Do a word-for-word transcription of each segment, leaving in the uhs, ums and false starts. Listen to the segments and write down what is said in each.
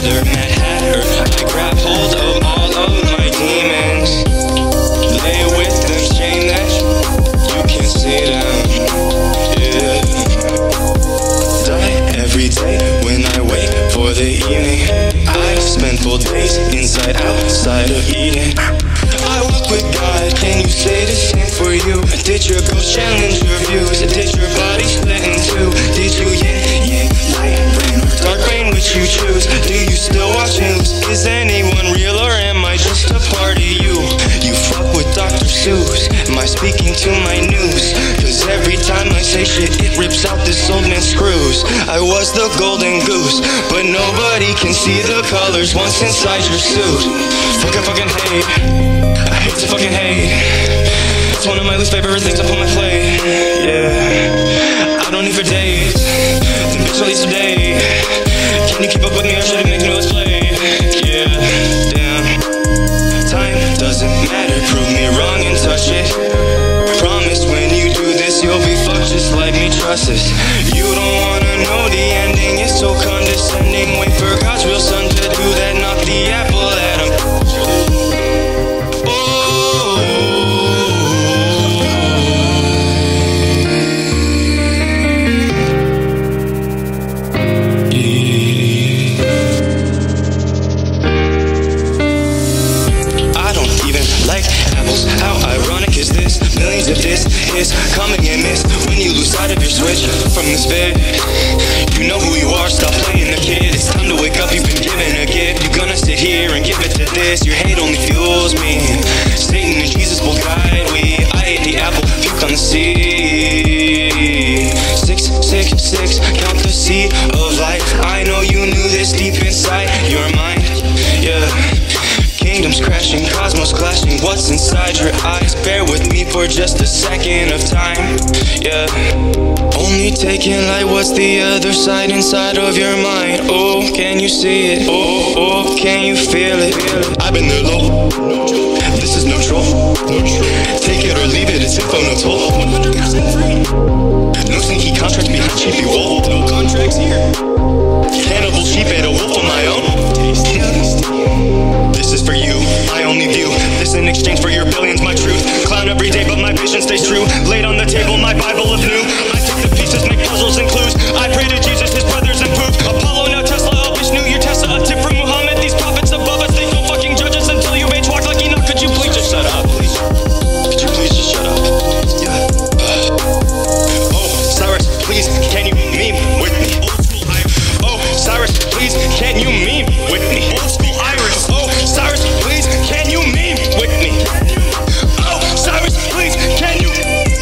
Hatter, Mad Hatter. I grab hold of all of my demons, lay with them, shame that you can see them. Yeah. Die every day when I wait for the evening. I spend full days inside, outside of Eden. I walk with God, can you say the same for you? Did your ghost challenge your views? Did your body split in two? Did you yin, yin, light, rain, or dark rain, which you choose? Do you still watch news? Is anyone real or am I just a part of you? You fuck with Doctor Seuss, am I speaking to my news? Cause every time I say shit, it rips out this old man's screws. I was the golden goose, but nobody can see the colors once inside your suit. Fucking fucking hate, I hate to fucking hate. It's one of my least favorite things up on my plate. Yeah, I don't need for days, then bitch release today. Can you keep up with me or should I make no let's play? Yeah, damn. Time doesn't matter, prove me wrong and touch it. Promise when you do this you'll be fucked just like me, trust this. You don't wanna know the ending, it's so condescending. Wait for God's real son to do that, not the apple that I'm. How ironic is this? Millions of this is coming and miss when you lose sight of your switch from this bit. You know who you are, stop playing the kid. It's time to wake up, you've been given a gift. You're gonna sit here and give it to this. Your hate only fuels me. Satan and Jesus will guide we. I ate the apple, puke on the seed. Six, six, six, count the seed of life. I know you knew this deep inside your mind. Yeah. Kingdoms crashing, cosmos clashing, what's inside your eyes? Bear with me for just a second of time, yeah. Only taking light, what's the other side inside of your mind? Oh, can you see it? Oh, oh, can you feel it? I've been there low, this is no troll. Take it or leave it, it's info, no toll. one hundred percent free. No sneaky contracts behind cheapy wall. No contracts here. Cannibal sheep ate a wolf on my own. This is for you, I only view this in exchange for your billions, my truth. Clown every day, but my vision stays true. Laid on the table, my Bible of new. I take the pieces, make puzzles and clues. I pray to Jesus, his brothers and proof. Apollo, now Tesla, I'll Vishnu, your Tesla. A tip from Muhammad, these prophets above us, they don't fucking judge us until you rage walk like Enoch. Could you please just shut up? Could you please just shut up? Yeah. Uh. Oh, Cyrus, please, can you meme with me? Oh, Cyrus, please, can you meme with me? Old school Iris. Oh, Cyrus, please, can you meme with me? Oh, Cyrus, please, can you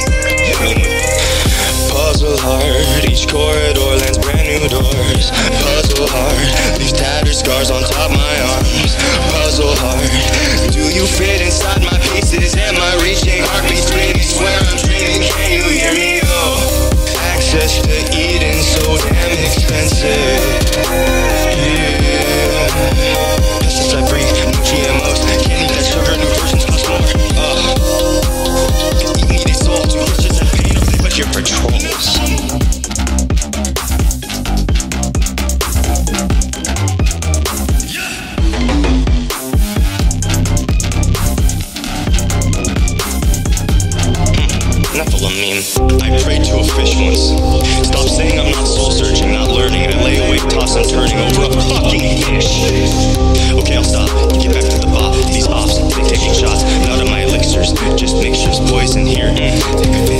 puzzle hard, each corridor lands brand new doors. Puzzle hard, these tattered scars on top my arms. Puzzle hard, do you fit inside my pieces? Am I reaching heartbeats screaming? Swear I'm dreaming, can you hear me? Oh, access to Eden so damn expensive. Yeah, pesticide free, no G M Os. Can't eat that sugar, new versions cost more. Uh, you need a soul, two Christians and pain, or but you're for trolls. Enough of a meme. I prayed to a fish once. Stop saying I'm not soul searching, not learning. I lay awake, toss and turning over a fucking fish. Okay, I'll stop. Get back to the bop. These ops, they taking shots. None of my elixirs, just mixtures, poison here. Mm, take a